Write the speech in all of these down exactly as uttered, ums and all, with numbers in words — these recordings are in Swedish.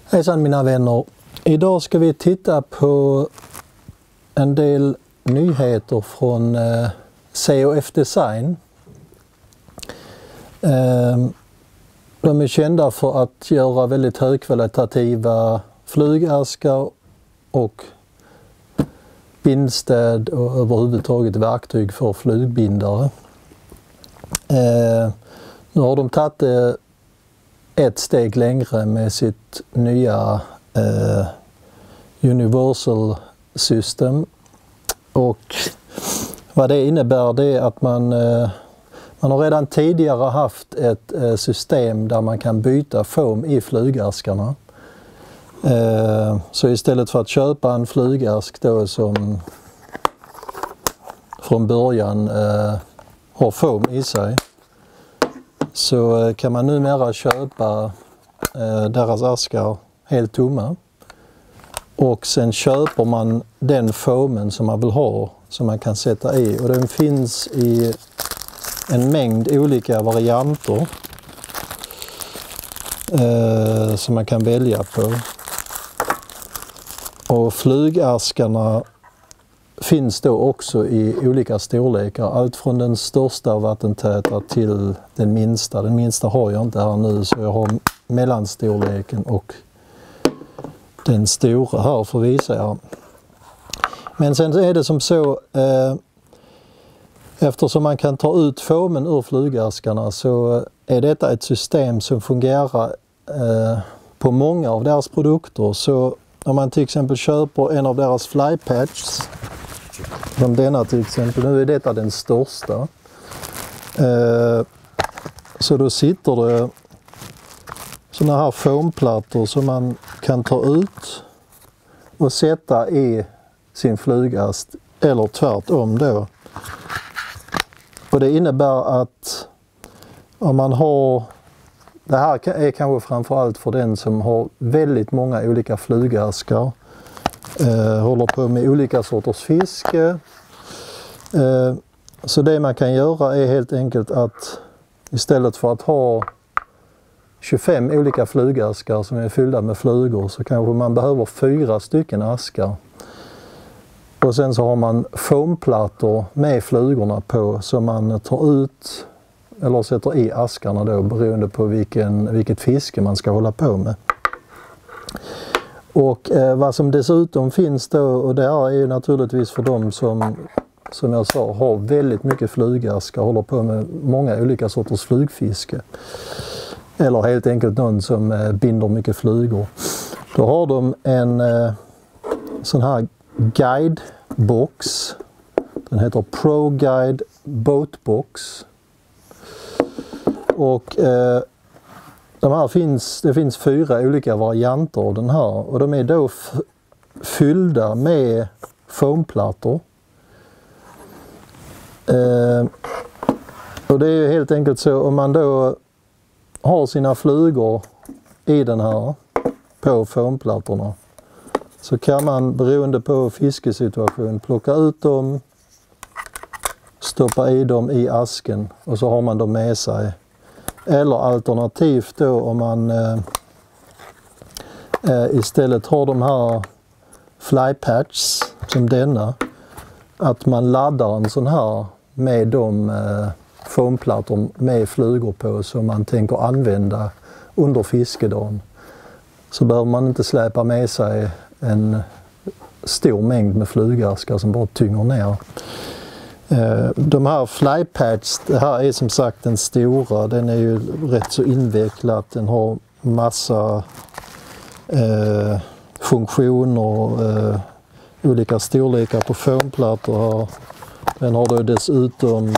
Hejsan mina vänner. Idag ska vi titta på en del nyheter från eh, C O F Design. Eh, de är kända för att göra väldigt högkvalitativa flygaskar och bindstäd och överhuvudtaget verktyg för flygbindare. Eh, nu har de tagit det ett steg längre med sitt nya eh, Universal System, och vad det innebär det är att man, eh, man har redan tidigare haft ett eh, system där man kan byta foam i flygaskarna. Eh, så istället för att köpa en flygask då som från början eh, har foam i sig, så kan man numera köpa eh, deras askar helt tomma, och sen köper man den foamen som man vill ha som man kan sätta i, och den finns i en mängd olika varianter eh, som man kan välja på. Och flygaskarna finns då också i olika storlekar, allt från den största vattentäta till den minsta. Den minsta har jag inte här nu, så jag har mellanstorleken och den stora här för att visa er. Men sen är det som så, eh, eftersom man kan ta ut foamen ur flygaskarna, så är detta ett system som fungerar eh, på många av deras produkter. Så om man till exempel köper en av deras flypatches, som denna till exempel, nu är detta den största, eh, så då sitter det sådana här foamplattor som man kan ta ut och sätta i sin flygast, eller tvärtom då. Och det innebär att om man har, det här är kanske framförallt för den som har väldigt många olika flygaskar, eh, håller på med olika sorters fiske. Eh, så det man kan göra är helt enkelt att istället för att ha tjugofem olika flygaskar som är fyllda med flugor, så kanske man behöver fyra stycken askar. Och sen så har man foamplattor med flugorna på som man tar ut eller sätter i askarna då, beroende på vilken, vilket fiske man ska hålla på med. Och eh, vad som dessutom finns då, och det här är ju naturligtvis för dem som, som jag sa, har väldigt mycket flygaskar, håller på med många olika sorters flygfiske. Eller helt enkelt någon som eh, binder mycket flugor. Då har de en eh, sån här guidebox. Den heter Pro Guide Boatbox. Och eh, de här finns, det finns fyra olika varianter av den här. Och de är då fyllda med foamplattor. Eh, och det är ju helt enkelt så, om man då har sina flugor i den här på foamplattorna, så kan man beroende på fiskesituation plocka ut dem, stoppa i dem i asken, och så har man dem med sig. Eller alternativt då, om man eh, istället har de här flypatches som denna, att man laddar en sån här med de eh, foamplattor med flugor på som man tänker använda under fiskedagen. Så behöver man inte släpa med sig en stor mängd med flygaskar som bara tynger ner. De här flypatches, det här är som sagt den stora, den är ju rätt så invecklad, den har massa eh, funktioner, eh, olika storlekar på foamplattor. Den har då dessutom,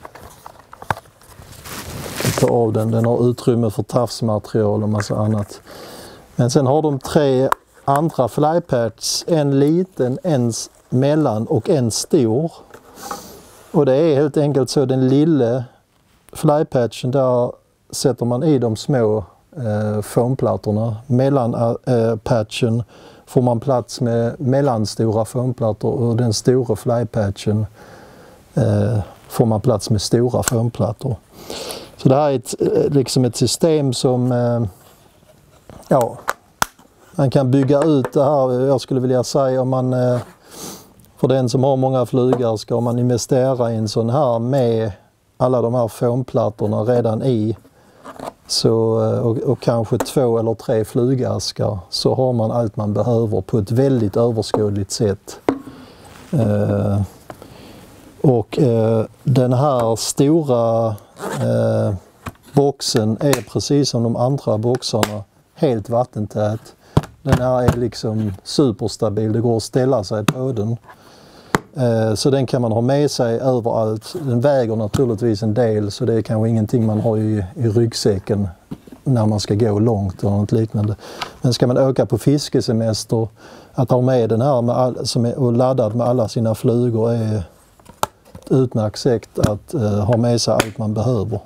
ta av den, den har utrymme för tafsmaterial och massa annat. Men sen har de tre andra flypatches, en liten, en mellan och en stor. Och det är helt enkelt så, den lilla flypatchen, där sätter man i de små eh, foamplattorna. Mellan eh, patchen får man plats med mellanstora foamplattor, och den stora flypatchen eh, får man plats med stora foamplattor. Så det här är ett, liksom ett system som eh, ja, man kan bygga ut det här. Jag skulle vilja säga om man, för den som har många flugor, ska man investera i en sån här med alla de här foamplattorna redan i, så, och, och kanske två eller tre flugaskar, så har man allt man behöver på ett väldigt överskådligt sätt. Eh, och eh, den här stora eh, boxen är precis som de andra boxarna helt vattentät. Den här är liksom superstabil, det går att ställa sig på den. Eh, så den kan man ha med sig överallt. Den väger naturligtvis en del, så det är kanske ingenting man har i, i ryggsäcken när man ska gå långt eller något liknande. Men ska man åka på fiskesemester, att ha med den här med all, som är och laddad med alla sina flugor är ett utmärkt sätt att eh, ha med sig allt man behöver.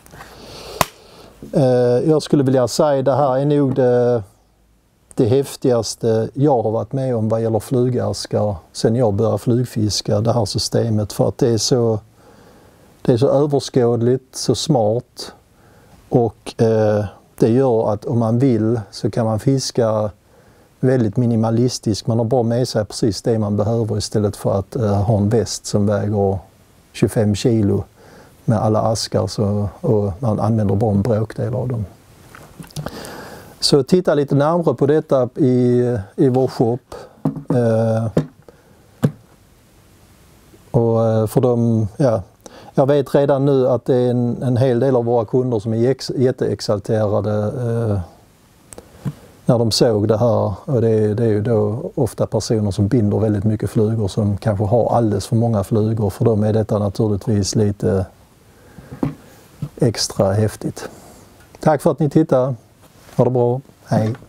Eh, jag skulle vilja säga att det här är nog det, det häftigaste jag har varit med om vad gäller flugaskar sen jag började flugfiska, det här systemet, för att det är så, det är så överskådligt, så smart, och eh, det gör att om man vill så kan man fiska väldigt minimalistiskt. Man har bara med sig precis det man behöver istället för att eh, ha en väst som väger tjugofem kilo med alla askar, så, och man använder bara en bråkdel av dem. Så titta lite närmare på detta i, i vår shop. Eh, och för dem, ja, jag vet redan nu att det är en, en hel del av våra kunder som är ex, jätteexalterade eh, när de såg det här. Och det, det är ju då ofta personer som binder väldigt mycket flugor, som kanske har alldeles för många flugor. För dem är detta naturligtvis lite extra häftigt. Tack för att ni tittar. Ha det bra. Hej!